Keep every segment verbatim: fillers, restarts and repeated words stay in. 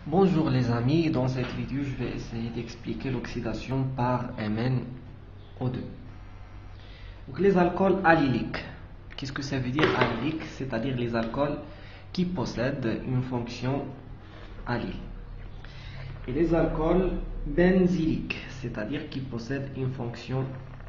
Bonjour les amis, dans cette vidéo je vais essayer d'expliquer l'oxydation par M n O deux. Donc les alcools allyliques, qu'est-ce que ça veut dire allylique? C'est-à-dire les alcools qui possèdent une fonction allyle. Et les alcools benzyliques, c'est-à-dire qui possèdent une fonction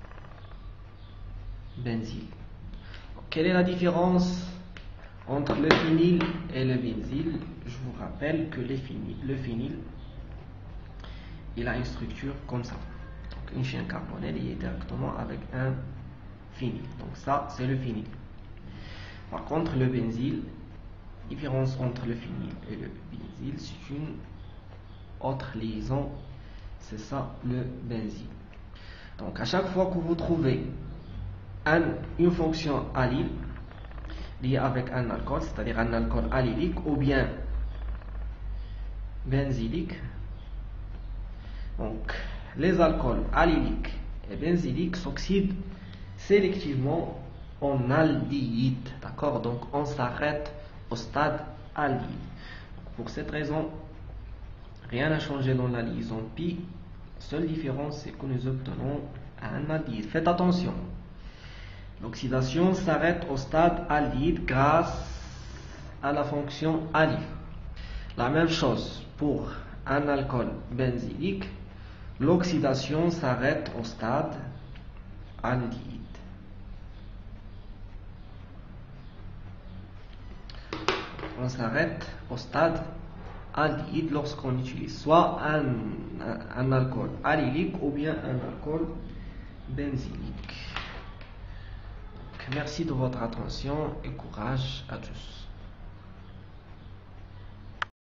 benzyle. Quelle est la différence entre le phényl et le benzyle? Je vous rappelle que le phényl, le phényl il a une structure comme ça. Donc une chaîne carbonée liée directement avec un phényl. Donc ça c'est le phényl. Par contre le benzyle, la différence entre le phényl et le benzyle, c'est une autre liaison. C'est ça le benzyle. Donc à chaque fois que vous trouvez un, une fonction allyle lié avec un alcool, c'est-à-dire un alcool allylique ou bien benzylique. Donc, les alcools allyliques et benzyliques s'oxydent sélectivement en aldéhyde. D'accord? Donc, on s'arrête au stade aldéhyde. Pour cette raison, rien n'a changé dans la liaison pi. La seule différence, c'est que nous obtenons un aldéhyde. Faites attention. L'oxydation s'arrête au stade aldéhyde grâce à la fonction allyle. La même chose pour un alcool benzylique, l'oxydation s'arrête au stade aldéhyde. On s'arrête au stade aldéhyde lorsqu'on utilise soit un, un alcool allylique ou bien un alcool benzylique. Merci de votre attention et courage à tous.